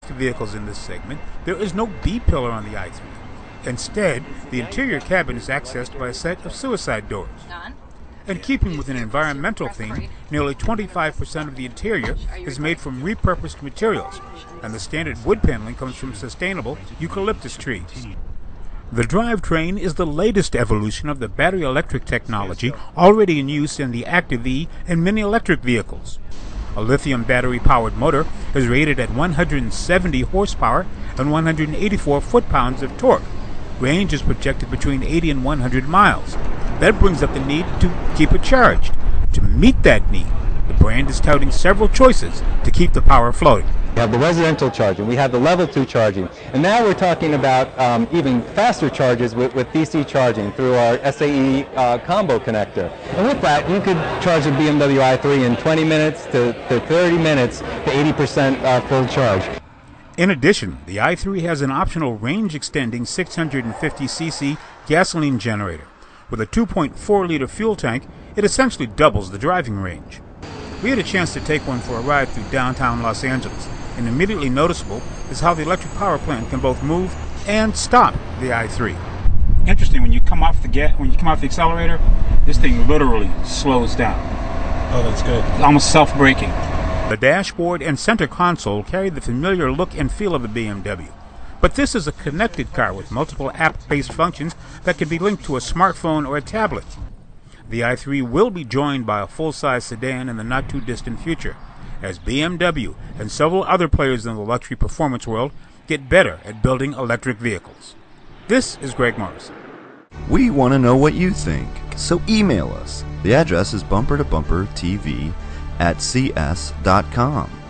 vehicles in this segment, there is no B pillar on the i3. Instead, the interior cabin is accessed by a set of suicide doors. In keeping with an environmental theme, nearly 25% of the interior is made from repurposed materials, and the standard wood paneling comes from sustainable eucalyptus trees. The drivetrain is the latest evolution of the battery electric technology already in use in the Active E and many electric vehicles. A lithium battery-powered motor is rated at 170 horsepower and 184 foot-pounds of torque. Range is projected between 80 and 100 miles. That brings up the need to keep it charged. To meet that need, the brand is touting several choices to keep the power flowing. We have the residential charging, we have the level 2 charging, and now we're talking about even faster charges with DC charging through our SAE combo connector. And with that, you could charge a BMW i3 in 20 minutes to 30 minutes to 80% full charge. In addition, the i3 has an optional range-extending 650cc gasoline generator. With a 2.4-liter fuel tank, it essentially doubles the driving range. We had a chance to take one for a ride through downtown Los Angeles, and immediately noticeable is how the electric power plant can both move and stop the i3. Interesting, when you come off the accelerator, this thing literally slows down. Oh, that's good. It's almost self-braking. The dashboard and center console carry the familiar look and feel of the BMW. But this is a connected car with multiple app-based functions that can be linked to a smartphone or a tablet. The i3 will be joined by a full-size sedan in the not-too-distant future, as BMW and several other players in the luxury performance world get better at building electric vehicles. This is Greg Morrison. We want to know what you think, so email us. The address is bumpertobumpertv@cs.com.